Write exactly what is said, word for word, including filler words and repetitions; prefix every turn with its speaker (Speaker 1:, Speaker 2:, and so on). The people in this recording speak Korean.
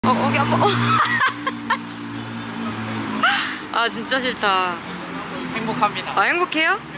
Speaker 1: 어, 거기 한번. 어. 아, 진짜 싫다.
Speaker 2: 행복합니다.
Speaker 1: 아, 행복해요?